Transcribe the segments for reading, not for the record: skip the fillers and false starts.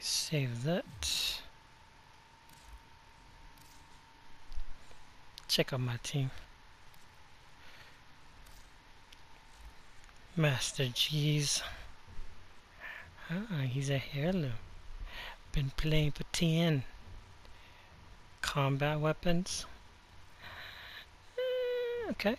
Save that. Check out my team. Master G's. Ah, he's a heirloom. Been playing for TN. Combat weapons. Okay.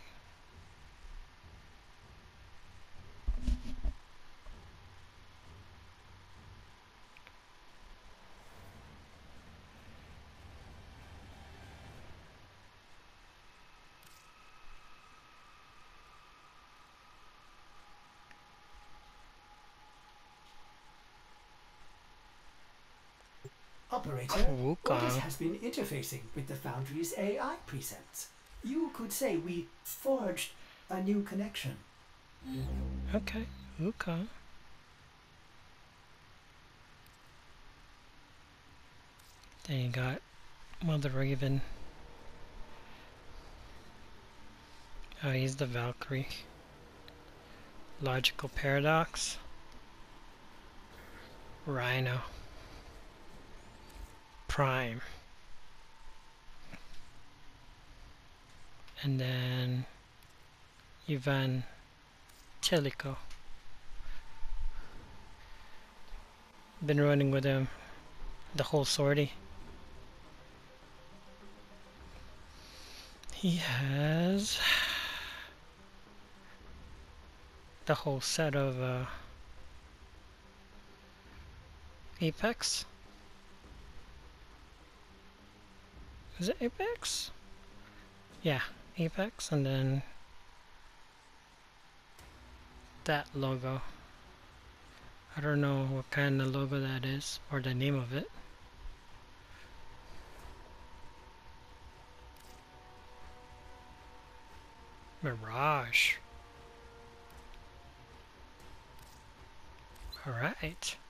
Operator, Otis has been interfacing with the Foundry's AI precepts. You could say we forged a new connection. Okay. Wukong. Then you got Mother Raven. Oh, he's the Valkyrie. Logical Paradox. Rhino. Prime. And then Evantelico. Been running with him the whole sortie. He has the whole set of Apex. Is it Apex? Yeah, Apex, and then that logo. I don't know what kind of logo that is, or the name of it. Mirage. Alright.